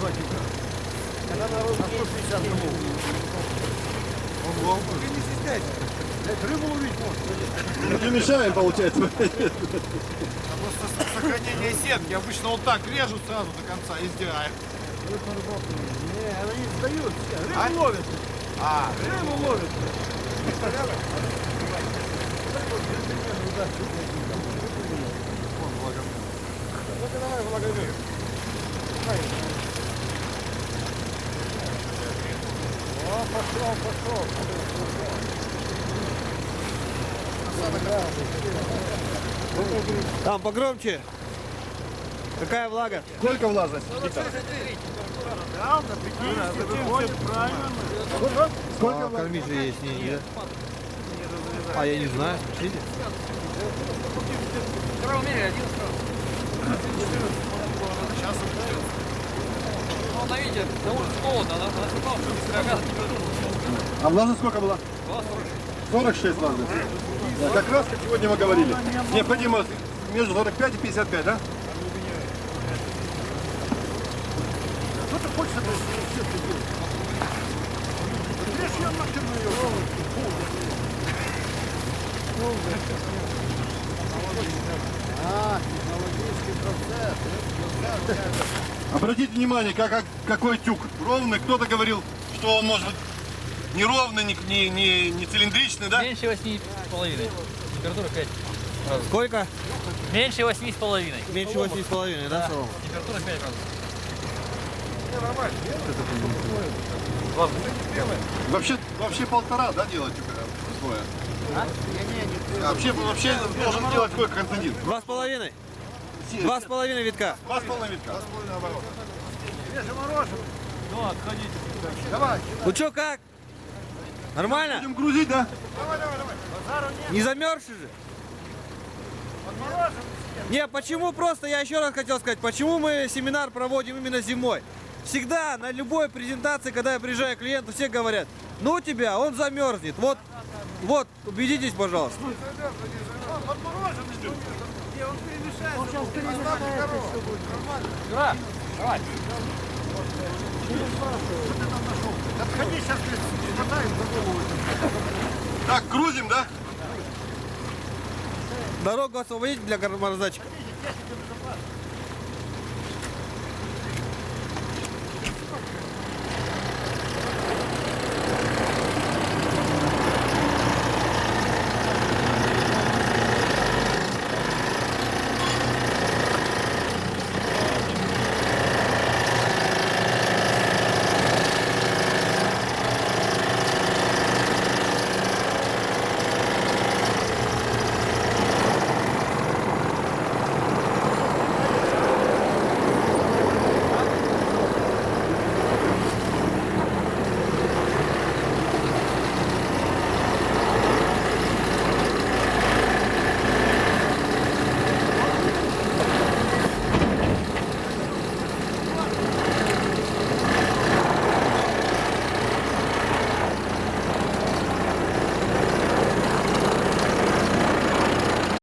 Когда на 150 граммов. Ого. Ты не стесняйся. Рыбу ловить можно. Не мешаем, получается. Просто сохранение сетки. Обычно вот так режут сразу до конца и сдирают. Не, они сдают. Рыбу ловят. Рыбу ловят. Ну-ка давай, благовей. О, пошел. Там погромче. Какая влага? Сколько влажность? Сколько кормить же есть? Нет. А я не знаю. Видите? Сейчас Ну, на видите, на улице холодно, она насыпала, А влажность сколько была? 46 влажность. Да, как раз, как сегодня мы говорили. Необходимо между 45 и 55, да? Кто-то хочет это сетку делать. Режь ее нахрен ее. Технологический процесс. Обратите внимание, какой тюк. Ровный. Кто-то говорил, что он может быть неровный, не цилиндричный, да? Меньше 8,5. Температура 5. Сколько? Меньше 8,5. Меньше 8,5, да, Солом? Температура 5 градусов. Вообще полтора, да, делать условия? Вообще должен делать сколько, Константин? 2,5. 2,5 витка. 2,5 витка. Ну, отходите. Давай. Ну чё, как? Нормально? Будем грузить, да? Не замерзший же? Не, почему просто, я еще раз хотел сказать, почему мы семинар проводим именно зимой? Всегда на любой презентации, когда я приезжаю к клиенту, все говорят, ну тебя, он замерзнет. Вот, убедитесь, пожалуйста. Юра, давай. Отходи, сейчас хватаем за голову. Так, грузим, да? Дорогу освободить для морозачка.